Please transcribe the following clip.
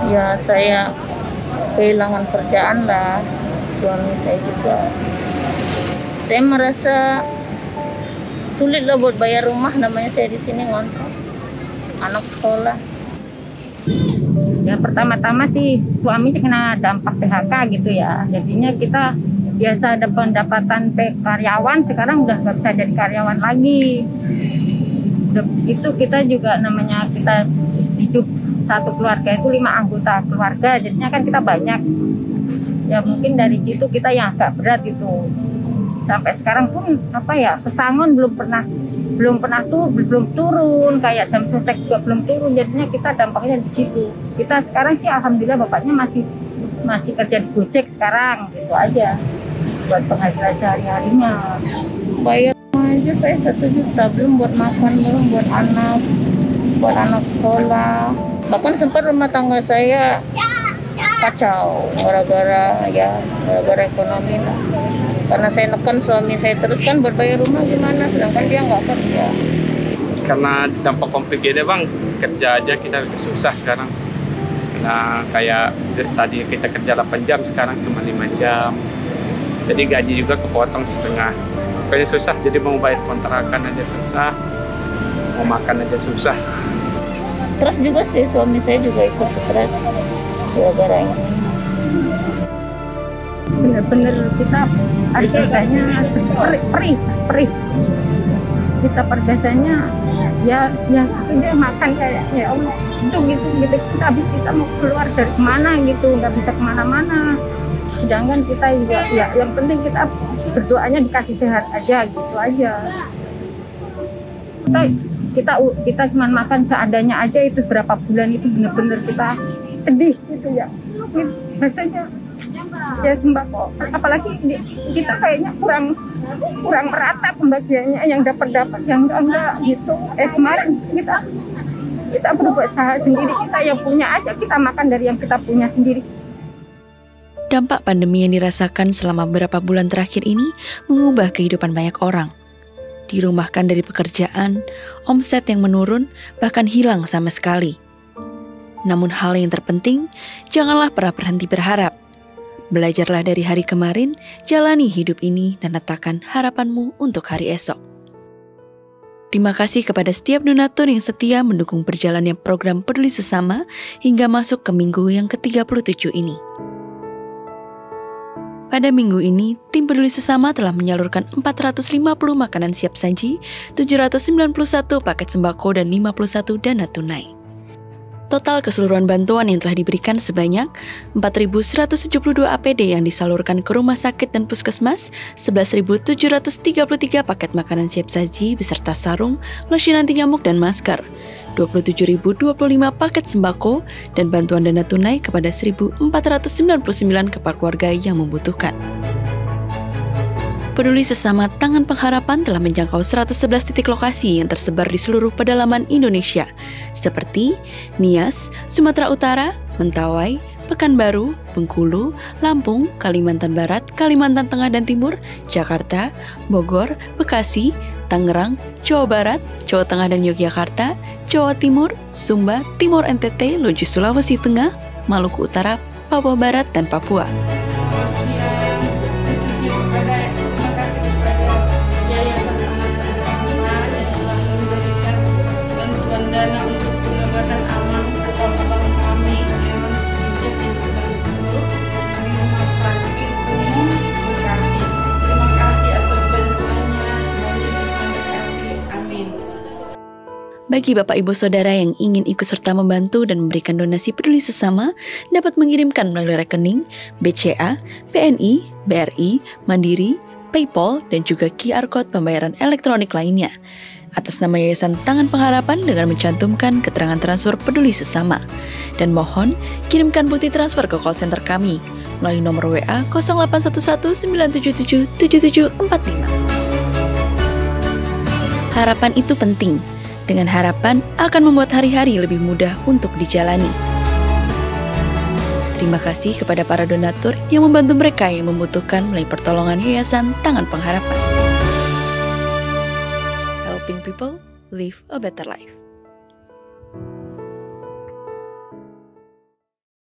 Ya saya kehilangan kerjaan lah, suami saya juga. Saya merasa sulit lah buat bayar rumah, namanya saya di sini ngontrak, anak sekolah. Ya pertama-tama sih suami kena dampak PHK gitu ya. Jadinya kita biasa ada pendapatan karyawan, sekarang udah nggak bisa jadi karyawan lagi. Itu kita juga namanya kita hidup satu keluarga itu 5 anggota keluarga, jadinya kan kita banyak. Ya mungkin dari situ kita yang agak berat gitu. Sampai sekarang pun pesangon belum turun, kayak jam sostek juga belum turun, jadinya kita dampaknya di situ. Kita sekarang sih alhamdulillah bapaknya masih kerja di Gojek sekarang, gitu aja buat penghasilan sehari-harinya. Bayar aja saya 1 juta, belum buat makan, belum buat anak sekolah. Bahkan sempat rumah tangga saya kacau gara-gara ekonomi lah. Karena saya nekan suami saya terus kan berbayar rumah gimana, sedangkan dia nggak kerja. Karena dampak konflik ini bang, kerja aja kita susah sekarang. Nah kayak tadi kita kerja 8 jam, sekarang cuma 5 jam. Jadi gaji juga kepotong setengah. Pokoknya susah, jadi mau bayar kontrakan aja susah, mau makan aja susah. Stres juga sih, suami saya juga ikut stres gara-gara ini. Bener-bener kita harganya perih. Kita pergasanya ya dia makan kayak ya Allah gitu kita habis kita mau keluar dari kemana gitu, nggak bisa kemana-mana. Sedangkan kita juga ya yang penting kita berdoanya dikasih sehat aja gitu aja. Kita cuma makan seadanya aja, itu berapa bulan itu bener-bener kita sedih gitu ya. Rasanya ya sembako, apalagi kita kayaknya kurang merata pembagiannya, yang dapat yang enggak gitu. Kemarin kita berusaha sendiri, kita yang punya aja kita makan dari yang kita punya sendiri. Dampak pandemi yang dirasakan selama beberapa bulan terakhir ini mengubah kehidupan banyak orang. Dirumahkan dari pekerjaan, omset yang menurun, bahkan hilang sama sekali. Namun hal yang terpenting, janganlah pernah berhenti berharap. Belajarlah dari hari kemarin, jalani hidup ini dan letakkan harapanmu untuk hari esok. Terima kasih kepada setiap donatur yang setia mendukung perjalanannya program Peduli Sesama hingga masuk ke minggu yang ke-37 ini. Pada minggu ini, tim Peduli Sesama telah menyalurkan 450 makanan siap saji, 791 paket sembako, dan 51 dana tunai. Total keseluruhan bantuan yang telah diberikan sebanyak 4.172 APD yang disalurkan ke rumah sakit dan puskesmas, 11.733 paket makanan siap saji beserta sarung, lotion anti nyamuk dan masker, 27.025 paket sembako, dan bantuan dana tunai kepada 1.499 kepala keluarga yang membutuhkan. Peduli Sesama Tangan Pengharapan telah menjangkau 111 titik lokasi yang tersebar di seluruh pedalaman Indonesia, seperti Nias, Sumatera Utara, Mentawai, Pekanbaru, Bengkulu, Lampung, Kalimantan Barat, Kalimantan Tengah dan Timur, Jakarta, Bogor, Bekasi, Tangerang, Jawa Barat, Jawa Tengah dan Yogyakarta, Jawa Timur, Sumba, Timur NTT, Luju Sulawesi Tengah, Maluku Utara, Papua Barat, dan Papua. Bagi Bapak Ibu Saudara yang ingin ikut serta membantu dan memberikan donasi Peduli Sesama, dapat mengirimkan melalui rekening BCA, BNI, BRI, Mandiri, PayPal, dan juga QR Code pembayaran elektronik lainnya atas nama Yayasan Tangan Pengharapan dengan mencantumkan keterangan transfer Peduli Sesama. Dan mohon kirimkan bukti transfer ke call center kami melalui nomor WA 0811 977 7745. Harapan itu penting. Dengan harapan akan membuat hari-hari lebih mudah untuk dijalani. Terima kasih kepada para donatur yang membantu mereka yang membutuhkan melalui pertolongan Yayasan Tangan Pengharapan. Helping people live a better life.